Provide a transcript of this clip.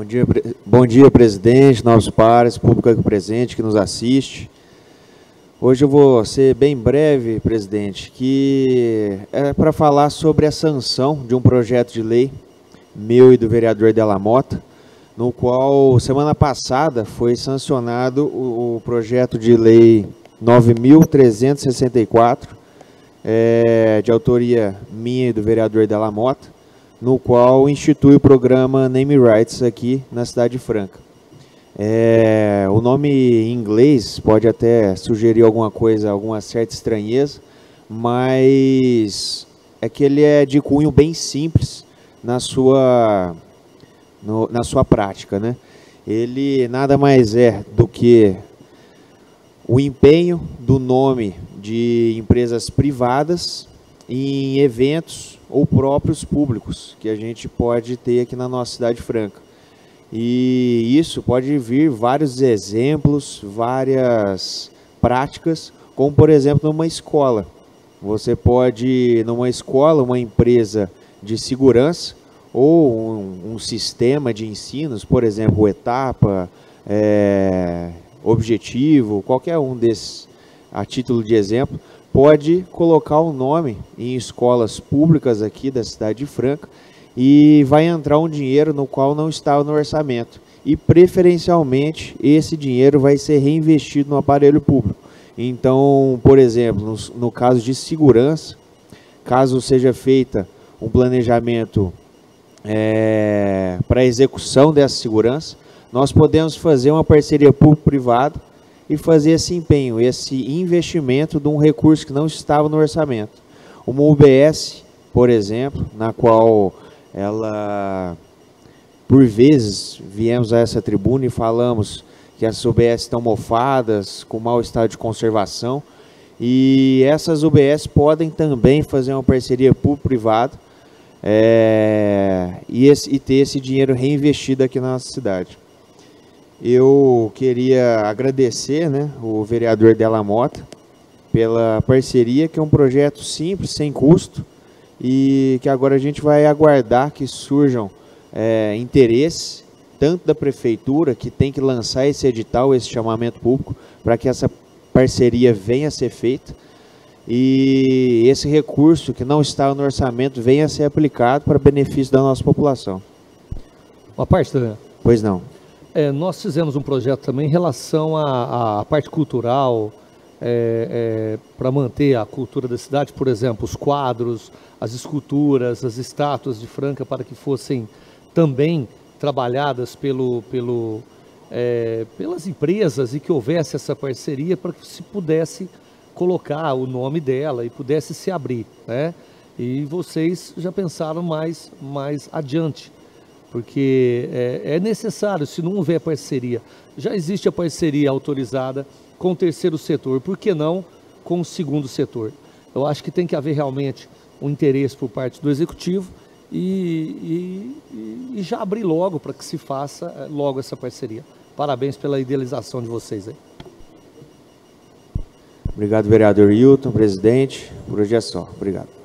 Bom dia, presidente, novos pares, público aqui presente que nos assiste. Hoje eu vou ser bem breve, presidente, que é para falar sobre a sanção de um projeto de lei meu e do vereador Della Mota, no qual, semana passada, foi sancionado o projeto de lei 9.364, de autoria minha e do vereador Della Mota, no qual institui o programa Name Rights aqui na Cidade Franca. O nome em inglês pode até sugerir alguma coisa, alguma certa estranheza, mas é que ele é de cunho bem simples na sua prática, né? Ele nada mais é do que o empenho do nome de empresas privadas em eventos ou próprios públicos que a gente pode ter aqui na nossa Cidade Franca. E isso pode vir vários exemplos, várias práticas, como por exemplo numa escola. Você pode, numa escola, uma empresa de segurança ou um sistema de ensinos, por exemplo, o Etapa, Objetivo, qualquer um desses, a título de exemplo, pode colocar o nome em escolas públicas aqui da Cidade de Franca e vai entrar um dinheiro no qual não estava no orçamento. E, preferencialmente, esse dinheiro vai ser reinvestido no aparelho público. Então, por exemplo, no caso de segurança, caso seja feita um planejamento para a execução dessa segurança, nós podemos fazer uma parceria público-privada e fazer esse empenho, esse investimento de um recurso que não estava no orçamento. Uma UBS, por exemplo, na qual por vezes, viemos a essa tribuna e falamos que as UBS estão mofadas, com mau estado de conservação, e essas UBS podem também fazer uma parceria público-privada e ter esse dinheiro reinvestido aqui na nossa cidade. Eu queria agradecer, o vereador Della Mota pela parceria, que é um projeto simples, sem custo, e que agora a gente vai aguardar que surjam interesses, tanto da prefeitura, que tem que lançar esse edital, esse chamamento público, para que essa parceria venha a ser feita, e esse recurso que não está no orçamento venha a ser aplicado para benefício da nossa população. Uma parte, Daniel? Pois não. Nós fizemos um projeto também em relação à parte cultural, para manter a cultura da cidade, por exemplo, os quadros, as esculturas, as estátuas de Franca, para que fossem também trabalhadas pelas empresas e que houvesse essa parceria para que se pudesse colocar o nome dela e pudesse se abrir, né? E vocês já pensaram mais adiante, porque é necessário, se não houver parceria, já existe a parceria autorizada com o terceiro setor, por que não com o segundo setor? Eu acho que tem que haver realmente um interesse por parte do executivo e já abrir logo para que se faça logo essa parceria. Parabéns pela idealização de vocês aí. Obrigado, vereador Hilton, presidente. Por hoje é só. Obrigado.